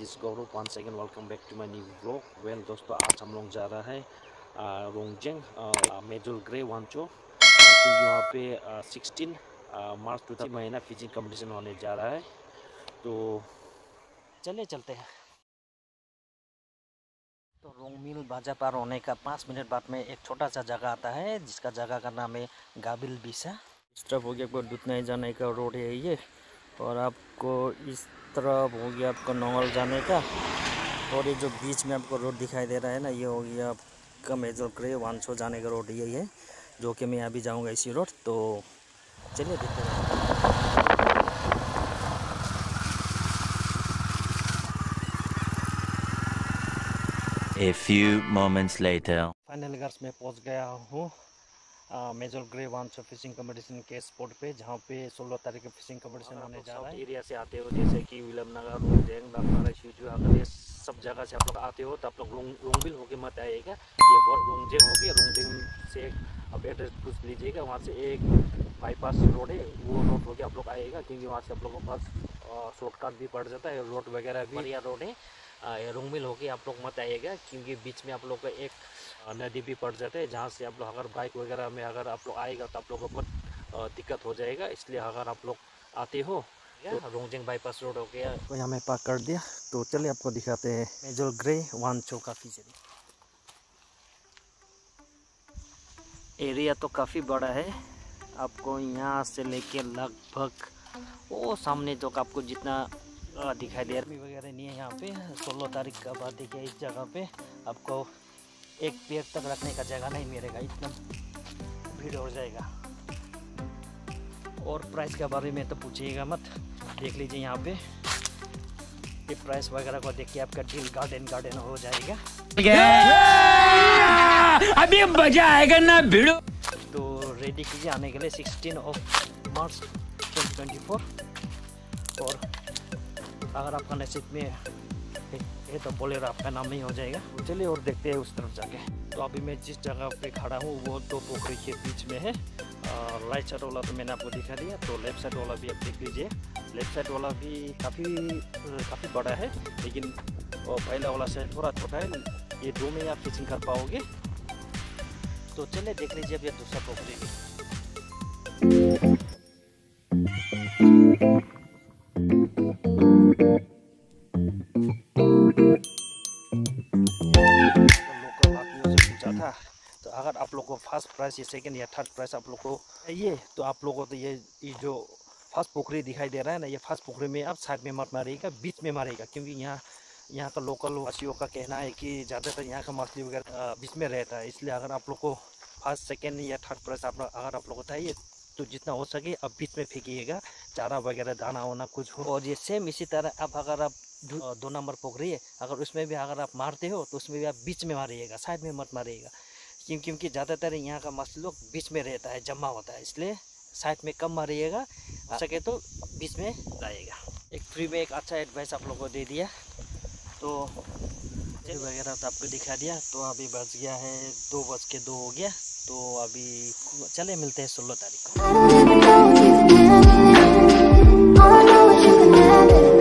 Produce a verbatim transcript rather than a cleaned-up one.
Is Gaurav one second welcome back to my new vlog. Well दोस्तों, आज हम लोग जा रहा है रोंगजेंग मेजुल ग्रे वांचो, क्योंकि यहाँ पे सिक्सटीन मार्च टू महीना फिजिंग कंपटीशन होने जा रहा है। तो चलिए चलते हैं। तो रोंगमिल बाजा पार होने का पाँच मिनट बाद में एक छोटा सा जगह आता है जिसका जगह का नाम है गाबिल बिसा। इस तरफ हो गया आपको दुतनाई जाने का रोड है ये, और आपको इस तरफ हो गया आपको नोंगल जाने का, और ये जो बीच में आपको रोड दिखाई दे रहा है ना, ये हो गया आपका मेजुल ग्रे वांचो जाने का रोड यही है, जो कि मैं अभी जाऊंगा इसी रोड। तो चलिए देखते हैं। A few moments later. Finally घर में पहुंच गया हूँ मेजुल ग्रे वांचो फिशिंग कंपटीशन के स्पॉट पे, जहाँ पे सोलह तारीख को फिशिंग कंपटीशन होने जा रहा है। एरिया से आते हो जैसे कि विलमनगर, रोंगजेंग, दामनारा, शिवजू, अगर ये सब जगह से आप लोग आते हो तो आप लोग रोंगबिल होके मत आइएगा। ये बहुत रोंगजेंग हो गया, रोंगजेंग से आप एड्रेस पूछ लीजिएगा, वहाँ से एक बाईपास रोड है, वो रोड होके आप लोग आइएगा, क्योंकि वहाँ से आप लोगों के पास शॉर्टकट भी पड़ जाता है, रोड वगैरह भी बढ़िया रोड है। रोंगबिल होके आप लोग मत आइएगा, क्योंकि बीच में आप लोग का एक नदी भी पड़ जाता है, जहाँ से आप लोग अगर बाइक वगैरह में अगर आप लोग आएगा तो आप लोगों को बहुत दिक्कत हो जाएगा। इसलिए अगर आप लोग आते हो तो रोंगजेंग बाईपास रोड हो गया तो यहाँ में पार्क कर दिया। तो चलिए आपको दिखाते हैं मेजुल ग्रे वांचो का फिशरी। एरिया तो काफ़ी बड़ा है, आपको यहाँ से लेके लगभग वो सामने जो आपको जितना दिखाई दे रहा वगैरह नहीं है। यहाँ पे सोलह तारीख का बाद देखिए इस जगह पे आपको एक पैर तक रखने का जगह नहीं मिलेगा, इतना भीड़ हो जाएगा। और प्राइस के बारे में तो पूछिएगा मत, देख लीजिए यहाँ पे ये प्राइस वगैरह को देख के आपका दिल गार्डन गार्डन हो जाएगा। अभी मजा आएगा ना भिड़ो। तो रेडी कीजिए आने के लिए sixteen of March twenty twenty four. और अगर आपका नसीब में ये तो बोलेरो आपका नाम नहीं हो जाएगा। चलिए और देखते हैं उस तरफ जाके। तो अभी मैं जिस जगह पे खड़ा हूँ वो दो पोखरी के बीच में है। राइट साइड वाला तो मैंने आपको दिखा दिया, तो लेफ्ट साइड वाला भी आप देख लीजिए। लेफ्ट साइड वाला भी काफ़ी काफ़ी बड़ा है, लेकिन पहला वाला साइड थोड़ा छोटा है। ये दो में आप फिशिंग कर पाओगे। तो चलिए देख लीजिए अब ये दूसरा पोखरी भी। था तो अगर आप लोग को फर्स्ट प्राइस या सेकंड या थर्ड प्राइस आप लोग को ये, तो आप लोगों को तो ये ये जो फर्स्ट पोखरी दिखाई दे रहा है ना, ये फर्स्ट पोखरी में आप साइड में मत मारिएगा, बीच में मारिएगा, क्योंकि यहाँ यहाँ का लोकल वासियों का कहना है कि ज़्यादातर यहाँ का मछली वगैरह बीच में रहता है। इसलिए अगर आप लोग को फर्स्ट सेकेंड या थर्ड प्राइस आप अगर आप लोग को चाहिए तो जितना हो सके अब बीच में फेंकिएगा, चारा वगैरह दाना वाना कुछ हो। और ये सेम इसी तरह अब अगर आप दो नंबर पोखरी है, अगर उसमें भी अगर आप मारते हो तो उसमें भी आप बीच में मारिएगा, साइड में मत मारिएगा, क्यों क्योंकि ज़्यादातर यहाँ का मछली लोग बीच में रहता है, जमा होता है। इसलिए साइड में कम मारिएगा, आ सके तो बीच में लाइएगा। एक फ्री में एक अच्छा एडवाइस आप लोगों को दे दिया, तो वगैरह तो आपको दिखा दिया। तो अभी बज गया है दो बज के दो हो गया। तो अभी चले मिलते हैं सोलह तारीख को।